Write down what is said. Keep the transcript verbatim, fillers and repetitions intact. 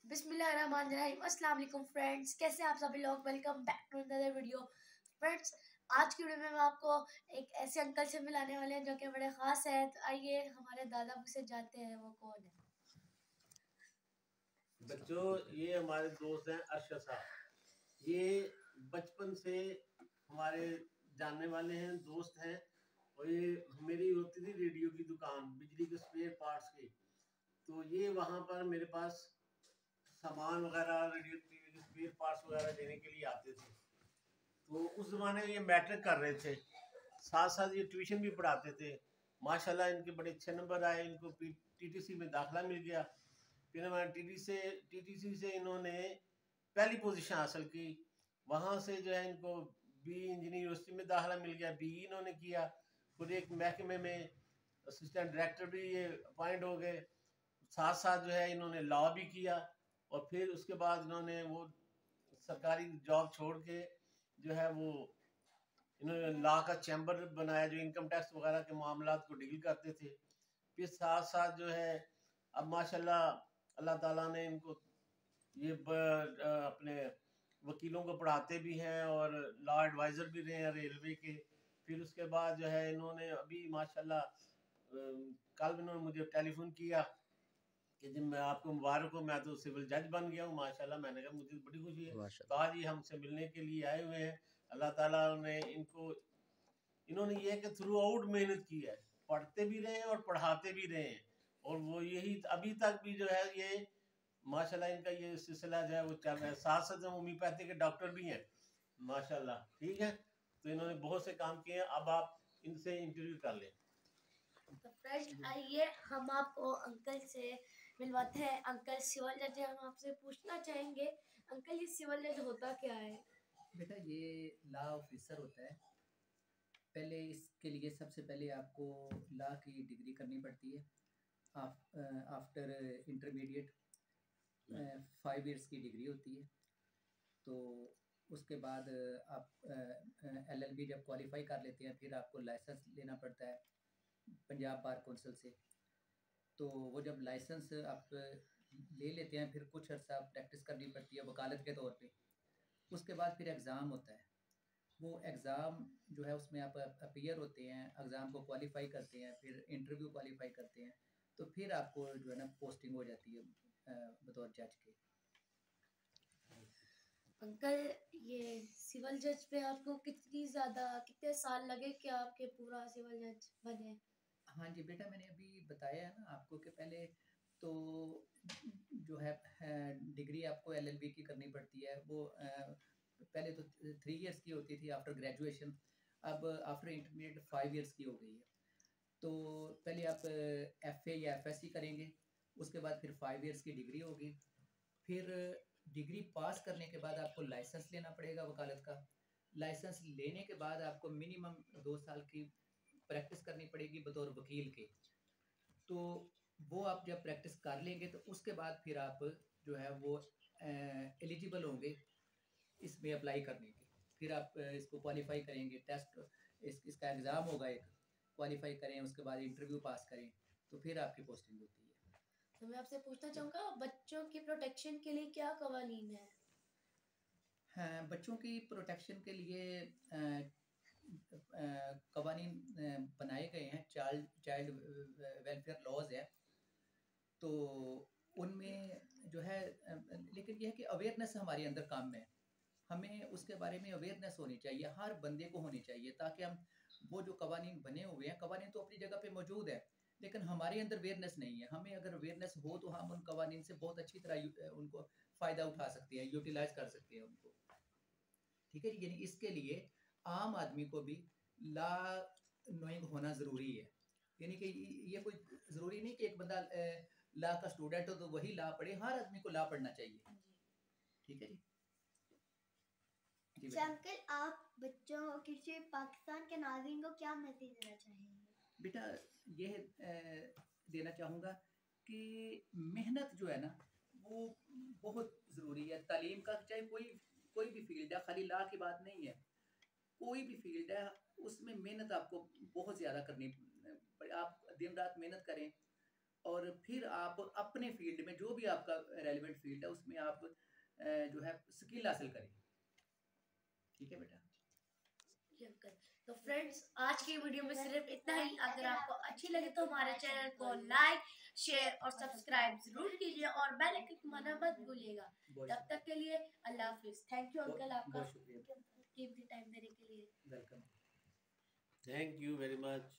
बिस्मिल्लाहिर्रहमानिर्रहीम। अस्सलाम वालेकुम फ्रेंड्स, कैसे आप सभी लोग। Welcome back to another video. Friends, आज की वीडियो में हम आपको एक ऐसे अंकल से मिलाने वाले हैं जो कि बड़े ख़ास हैं। तो आइए हमारे दादा से जानते हैं वो कौन है। बच्चों, ये हमारे दोस्त हैं अरशद साहब। ये बचपन से हमारे जानने वाले हैं, दोस्त हैं। और ये मेरी होती थी रेडियो की दुकान, बिजली के स्पेयर पार्ट्स की। तो ये वहाँ पर मेरे पास सामान वगैरह, रेडियो टीवी के स्पेयर पार्ट्स वगैरह देने के लिए आते थे। तो उस ज़माने में ये मैट्रिक कर रहे थे, साथ साथ ये ट्यूशन भी पढ़ाते थे। माशाल्लाह इनके बड़े अच्छे नंबर आए, इनको टीटीसी में दाखिला मिल गया। फिर हमारे टीटी से टीटीसी से इन्होंने पहली पोजीशन हासिल की। वहाँ से जो है इनको बी इंजीनियरिंग यूनिवर्सिटी में दाखिला मिल गया, बी इन्होंने किया। फिर एक महकमे में असिस्टेंट डायरेक्टर भी ये अपॉइंट हो गए। साथ साथ जो है इन्होंने लॉ भी किया। और फिर उसके बाद इन्होंने वो सरकारी जॉब छोड़ के जो है वो इन्होंने लॉ का चैम्बर बनाया, जो इनकम टैक्स वगैरह के मामलात को डील करते थे। फिर साथ साथ जो है अब माशाल्लाह अल्लाह ताला ने इनको ये ब, अपने वकीलों को पढ़ाते भी हैं और लॉ एडवाइज़र भी रहे हैं रेलवे के। फिर उसके बाद जो है इन्होंने अभी माशाल्लाह कल इन्होंने मुझे टेलीफोन किया कि जी मैं आपको मुबारक हो, मैं तो सिविल जज बन गया हूँ माशाल्लाह। मैंने कहा मुझे बड़ी खुशी है। तो आज ये हमसे मिलने के लिए आए हुए हैं। अल्लाह ताला ने इनको इन्होंने ये कि थ्रू आउट मेहनत की है, पढ़ते भी रहे हैं और पढ़ाते भी रहे हैं। और वो यही अभी तक भी जो है ये माशाल्लाह इनका ये सिलसिला जो है वो चल रहा है। साथ साथ होम्योपैथी के डॉक्टर भी हैं माशाल्लाह। ठीक है, तो इन्होंने बहुत से काम किए हैं। अब आप इनसे इंटरव्यू कर लें। तो फ्रेंड्स आइए हम आपको अंकल से मिलवाते हैं। अंकल सिविल जज है। हम आपसे पूछना चाहेंगे अंकल, ये सिविल जज होता क्या है? बेटा, ये लॉ ऑफिसर होता है। पहले इसके लिए सबसे पहले आपको लॉ की डिग्री करनी पड़ती है। आफ, आफ्टर इंटरमीडिएट फाइव इयर्स की डिग्री होती है। तो उसके बाद आप एलएलबी जब क्वालिफाई कर लेते हैं, फिर आपको लाइसेंस लेना पड़ता है पंजाब बार कौंसिल से। तो वो जब लाइसेंस आप ले लेते हैं, फिर कुछ अर्सा प्रैक्टिस करनी पड़ती है वकालत के तौर पे। उसके बाद फिर एग्ज़ाम होता है। वो एग्ज़ाम जो है उसमें आप अपीयर होते हैं, एग्ज़ाम को क्वालिफाई करते हैं, फिर इंटरव्यू क्वालिफाई करते हैं। तो फिर आपको जो है ना पोस्टिंग हो जाती है बतौर जज के। अंकल, ये सिविल जज पे आपको कितनी ज़्यादा कितने साल लगे कि आपके पूरा सिविल जज बने? हाँ जी बेटा, मैंने अभी बताया है ना आपको कि पहले तो जो है, है डिग्री आपको एलएलबी की करनी पड़ती है। वो आ, पहले तो थ्री इयर्स की होती थी आफ्टर ग्रेजुएशन। अब आफ्टर इंटरमीडिएट फाइव इयर्स की हो गई है। तो पहले आप एफए या एफएससी करेंगे, उसके बाद फिर फाइव इयर्स की डिग्री होगी। फिर डिग्री पास करने के बाद आपको लाइसेंस लेना पड़ेगा वकालत का। लाइसेंस लेने के बाद आपको मिनिमम दो साल की प्रैक्टिस करनी पड़ेगी बतौर वकील के। तो वो आप जब प्रैक्टिस कर लेंगे तो उसके बाद फिर आप जो है वो एलिजिबल होंगे इसमें अप्लाई करने के। फिर आप इसको क्वालिफाई करेंगे, टेस्ट इस, इसका एग्ज़ाम होगा एक, क्वालिफाई करें, उसके बाद इंटरव्यू पास करें, तो फिर आपकी पोस्टिंग होती है। तो मैं आपसे पूछना चाहूँगा, बच्चों की प्रोटेक्शन के लिए क्या कवानीन है? हाँ, बच्चों की प्रोटेक्शन के लिए कवानीन बनाए गए हैं, चाइल्ड चाइल्ड वेलफेयर लॉज है। तो उनमें जो है, लेकिन यह है कि अवेयरनेस हमारे अंदर कम है। हमें उसके बारे में अवेयरनेस होनी चाहिए, हर बंदे को होनी चाहिए, ताकि हम वो जो कवानीन बने हुए हैं, कवानीन तो अपनी जगह पे मौजूद है, लेकिन हमारे अंदर अवेयरनेस नहीं है। हमें अगर अवेयरनेस हो तो हम उन कवानीन से बहुत अच्छी तरह उनको फ़ायदा उठा सकते हैं, यूटिलाइज कर सकते हैं उनको। ठीक है, यानी इसके लिए आम आदमी को भी लॉ नोइंग होना ज़रूरी है। यानी कि ये कोई ज़रूरी नहीं कि एक बंदा लॉ का स्टूडेंट हो तो वही लॉ पढ़े, हर आदमी को लॉ पढ़ना चाहिए। ठीक है जी। अच्छा अंकल, आप बच्चों किसी पाकिस्तान के नाज़रीन को क्या मैसेज देना चाहेंगे? बेटा, ये देना चाहूँगा कि मेहनत जो है ना वो बहुत ज़रूरी है। तालीम का चाहे कोई कोई भी फील्ड है, खाली लॉ की बात नहीं है। कोई भी फील्ड है उसमें मेहनत आपको बहुत ज़्यादा करनी। आप दिन रात मेहनत करें और फिर आप अपने फील्ड में जो भी आपका रेलिवेंट फील्ड है उसमें आप अ, जो है स्किल हासिल करें। ठीक है बेटा। जी अंकल। तो फ्रेंड्स आज की वीडियो में सिर्फ इतना ही। अगर आपको अच्छी लगे तो हमारे चैनल को लाइक, शेयर और सब्सक्राइब जरूर कीजिए और बेल आइकन दबाना मत भूलिएगा। बहुत तब तक के लिए अल्लाह हाफिज। थैंक यू बहुत अंकल आपका बहुत शुक्रिया। कीमती टाइम देने के लिए। Welcome. Thank you very much.